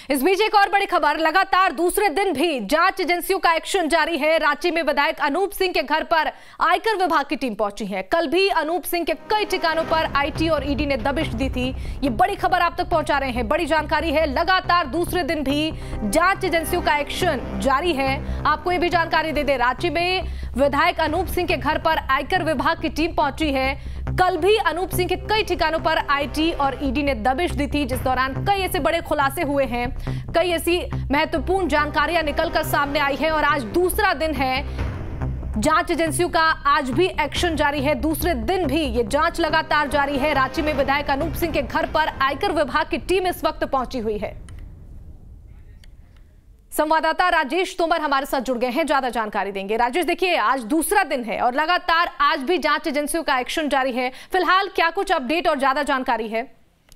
इस बीच एक और बड़ी खबर, लगातार दूसरे दिन भी जांच एजेंसियों का एक्शन जारी है। रांची में विधायक अनूप सिंह के घर पर आयकर विभाग की टीम पहुंची है। कल भी अनूप सिंह के कई ठिकानों पर आईटी और ईडी ने दबिश दी थी। ये बड़ी खबर आप तक पहुंचा रहे हैं। बड़ी जानकारी है, लगातार दूसरे दिन भी जांच एजेंसियों का एक्शन जारी है। आपको ये भी जानकारी दे दे, रांची में विधायक अनूप सिंह के घर पर आयकर विभाग की टीम पहुंची है। कल भी अनूप सिंह के कई ठिकानों पर आईटी और ईडी ने दबिश दी थी, जिस दौरान कई ऐसे बड़े खुलासे हुए हैं, कई ऐसी महत्वपूर्ण जानकारियां निकलकर सामने आई है। और आज दूसरा दिन है जांच एजेंसियों का, आज भी एक्शन जारी है। दूसरे दिन भी ये जांच लगातार जारी है। रांची में विधायक अनूप सिंह के घर पर आयकर विभाग की टीम इस वक्त पहुंची हुई है। संवाददाता राजेश तोमर हमारे साथ जुड़ गए हैं, ज्यादा जानकारी देंगे। राजेश, देखिए आज दूसरा दिन है और लगातार आज भी जांच एजेंसियों का एक्शन जारी है। फिलहाल क्या कुछ अपडेट और ज्यादा जानकारी है?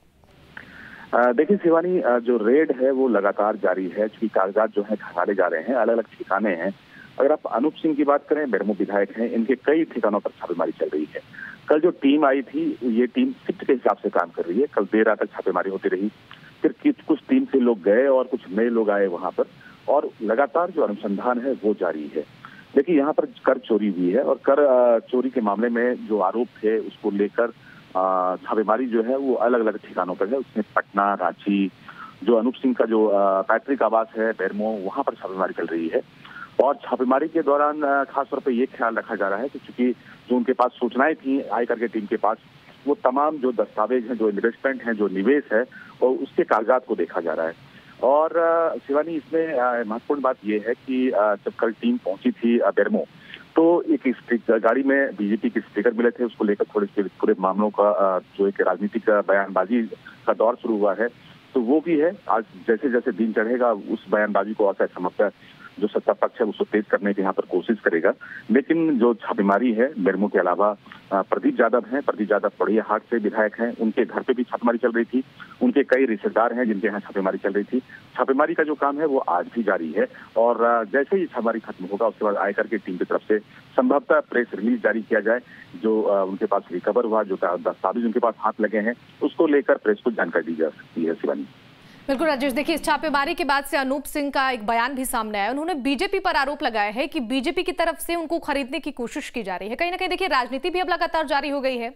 देखिए शिवानी, जो रेड है वो लगातार जारी है, क्योंकि कागजात जो है खंगाले जा रहे हैं, अलग अलग ठिकाने हैं। अगर आप अनूप सिंह की बात करें, बेरमो विधायक हैं, इनके कई ठिकानों पर छापेमारी चल रही है। कल जो टीम आई थी, ये टीम शिफ्ट के हिसाब से काम कर रही है। कल देर रात तक छापेमारी होती रही, फिर कुछ टीम से लोग गए और कुछ नए लोग आए वहां पर, और लगातार जो अनुसंधान है वो जारी है। देखिए यहाँ पर कर चोरी हुई है, और कर चोरी के मामले में जो आरोप थे उसको लेकर छापेमारी जो है वो अलग अलग ठिकानों पर है। उसमें पटना, रांची, जो अनूप सिंह का जो पैतृक आवास है बेरमो, वहां पर छापेमारी चल रही है। और छापेमारी के दौरान खासतौर पर यह ख्याल रखा जा रहा है कि चूंकि जो उनके पास सूचनाएं थी आयकर की टीम के पास, वो तमाम जो दस्तावेज हैं, जो इन्वेस्टमेंट हैं, जो निवेश है, और उसके कागजात को देखा जा रहा है। और शिवानी, इसमें महत्वपूर्ण बात यह है कि जब कल टीम पहुंची थी बेरमो, तो एक गाड़ी में बीजेपी के स्पीकर मिले थे। उसको लेकर थोड़े पूरे मामलों का जो एक राजनीतिक बयानबाजी का दौर शुरू हुआ है, तो वो भी है। आज जैसे जैसे दिन चढ़ेगा उस बयानबाजी को और समझकर जो सत्ता पक्ष है उसको तेज करने की यहाँ पर कोशिश करेगा। लेकिन जो छापेमारी है, बेरमो के अलावा प्रदीप यादव हैं, प्रदीप यादव पड़ियाहाट से विधायक हैं, उनके घर पे भी छापेमारी चल रही थी। उनके कई रिश्तेदार हैं जिनके यहाँ छापेमारी चल रही थी। छापेमारी का जो काम है वो आज भी जारी है, और जैसे ही छापेमारी खत्म होगा उसके बाद आयकर की टीम की तरफ से संभवतः प्रेस रिलीज जारी किया जाए। जो उनके पास रिकवर हुआ, जो दस्तावेज उनके पास हाथ लगे हैं, उसको लेकर प्रेस को जानकारी दी जा सकती है। शिवानी, बिल्कुल राजेश, देखिए इस छापेमारी के बाद से अनूप सिंह का एक बयान भी सामने आया। उन्होंने बीजेपी पर आरोप लगाया है कि बीजेपी की तरफ से उनको खरीदने की कोशिश की जा रही है। कहीं ना कहीं देखिए राजनीति भी अब लगातार जारी हो गई है।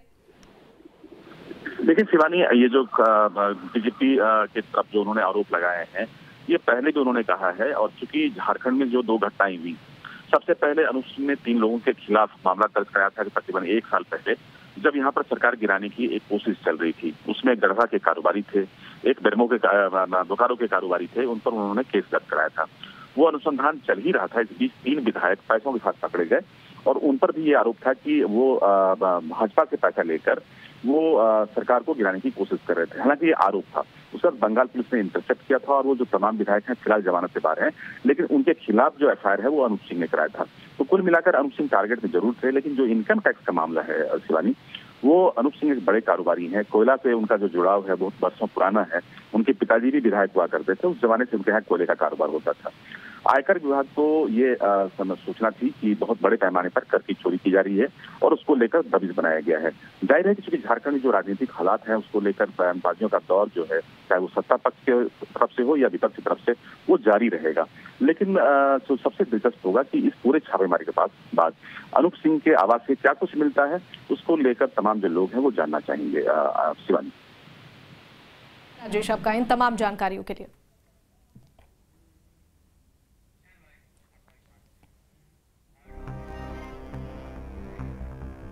देखिए शिवानी, ये जो बीजेपी के तरफ जो उन्होंने आरोप लगाए हैं, ये पहले भी उन्होंने कहा है। और चूंकि झारखंड में जो 2 घटनाएं हुई, सबसे पहले अनूप सिंह ने 3 लोगों के खिलाफ मामला दर्ज कराया था तकरीबन 1 साल पहले, जब यहाँ पर सरकार गिराने की एक कोशिश चल रही थी। उसमें गढ़वा के कारोबारी थे, एक बेरमो के बोकारो के कारोबारी थे, उन पर उन्होंने केस दर्ज कराया था। वो अनुसंधान चल ही रहा था। इस बीच 3 विधायक पैसों के साथ पकड़े गए, और उन पर भी ये आरोप था कि वो भाजपा से पैसा लेकर वो सरकार को गिराने की कोशिश कर रहे थे। हालांकि ये आरोप था, उसका बंगाल पुलिस ने इंटरसेप्ट किया था, और वो जो तमाम विधायक हैं फिलहाल जमानत से बाहर हैं। लेकिन उनके खिलाफ जो एफआईआर है वो अनूप सिंह ने कराया था। तो कुल मिलाकर अनूप सिंह टारगेट में जरूर थे, लेकिन जो इनकम टैक्स का मामला है शिवानी, वो अनूप सिंह एक बड़े कारोबारी हैं। कोयला से उनका जो जुड़ाव है बहुत वर्षों पुराना है। उनके पिताजी भी विधायक हुआ करते थे, उस जमाने से उनके यहाँ कोयले का कारोबार होता था। आयकर विभाग को ये सूचना थी कि बहुत बड़े पैमाने पर कर की चोरी की जा रही है, और उसको लेकर दबिश बनाया गया है। जाहिर है कि चूंकि झारखंड में जो राजनीतिक हालात हैं उसको लेकर बयानबाजियों का दौर जो है, चाहे वो सत्ता पक्ष के तरफ से हो या विपक्ष की तरफ से, वो जारी रहेगा। लेकिन जो सबसे दिलचस्प होगा कि इस पूरे छापेमारी के बाद अनूप सिंह के आवास से क्या कुछ मिलता है, उसको लेकर तमाम जो लोग हैं वो जानना चाहेंगे। शिवानी, राजेश, आपका इन तमाम जानकारियों के लिए